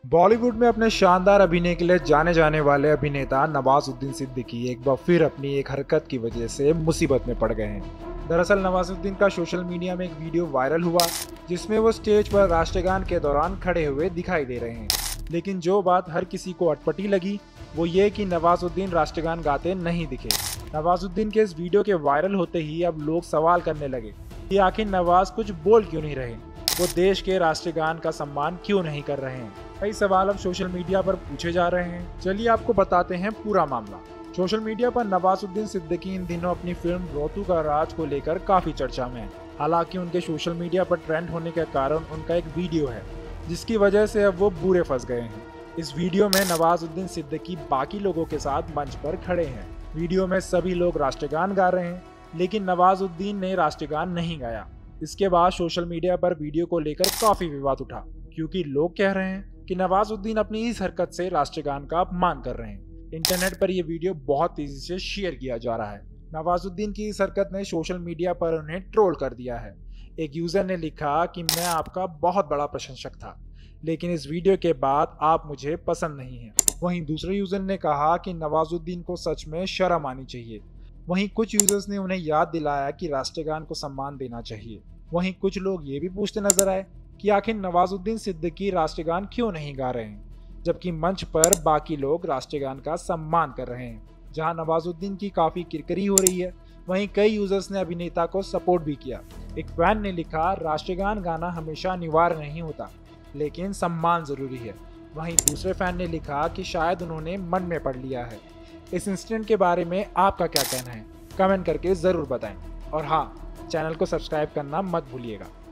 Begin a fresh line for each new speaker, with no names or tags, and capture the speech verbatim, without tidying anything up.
बॉलीवुड में अपने शानदार अभिनय के लिए जाने जाने वाले अभिनेता नवाजुद्दीन सिद्दीकी एक बार फिर अपनी एक हरकत की वजह से मुसीबत में पड़ गए हैं। दरअसल नवाजुद्दीन का सोशल मीडिया में एक वीडियो वायरल हुआ जिसमें वो स्टेज पर राष्ट्रगान के दौरान खड़े हुए दिखाई दे रहे हैं। लेकिन जो बात हर किसी को अटपटी लगी वो ये कि नवाजुद्दीन राष्ट्रगान गाते नहीं दिखे। नवाजुद्दीन के इस वीडियो के वायरल होते ही अब लोग सवाल करने लगे कि आखिर नवाज कुछ बोल क्यों नहीं रहे, वो देश के राष्ट्रगान का सम्मान क्यों नहीं कर रहे हैं। कई सवाल अब सोशल मीडिया पर पूछे जा रहे हैं। चलिए आपको बताते हैं पूरा मामला। सोशल मीडिया पर नवाजुद्दीन सिद्दीकी इन दिनों अपनी फिल्म रोतू का राज को लेकर काफी चर्चा में है। हालांकि उनके सोशल मीडिया पर ट्रेंड होने के कारण उनका एक वीडियो है जिसकी वजह से अब वो बुरे फंस गए हैं। इस वीडियो में नवाजुद्दीन सिद्दीकी बाकी लोगों के साथ मंच पर खड़े हैं। वीडियो में सभी लोग राष्ट्रगान गा रहे हैं लेकिन नवाजुद्दीन ने राष्ट्रगान नहीं गाया। इसके बाद सोशल मीडिया पर वीडियो को लेकर काफी विवाद उठा क्योंकि लोग कह रहे हैं कि नवाजुद्दीन अपनी इस हरकत से राष्ट्रगान का अपमान कर रहे हैं। इंटरनेट पर यह वीडियो बहुत तेजी से शेयर किया जा रहा है। नवाजुद्दीन की इस हरकत ने सोशल मीडिया पर उन्हें ट्रोल कर दिया है। एक यूजर ने लिखा कि मैं आपका बहुत बड़ा प्रशंसक था लेकिन इस वीडियो के बाद आप मुझे पसंद नहीं हैं। वहीं दूसरे यूजर ने कहा कि नवाजुद्दीन को सच में शर्म आनी चाहिए। वहीं कुछ यूजर्स ने उन्हें याद दिलाया कि राष्ट्रगान को सम्मान देना चाहिए। वहीं कुछ लोग ये भी पूछते नजर आए कि आखिर नवाजुद्दीन सिद्दीकी राष्ट्रगान क्यों नहीं गा रहे हैं जबकि मंच पर बाकी लोग राष्ट्रगान का सम्मान कर रहे हैं। जहां नवाजुद्दीन की काफी किरकिरी हो रही है वहीं कई यूजर्स ने अभिनेता को सपोर्ट भी किया। एक फैन ने लिखा, राष्ट्रगान गाना हमेशा अनिवार्य नहीं होता लेकिन सम्मान जरूरी है। वहीं दूसरे फैन ने लिखा कि शायद उन्होंने मन में पढ़ लिया है। इस इंसिडेंट के बारे में आपका क्या कहना है, कमेंट करके जरूर बताएं और हाँ, चैनल को सब्सक्राइब करना मत भूलिएगा।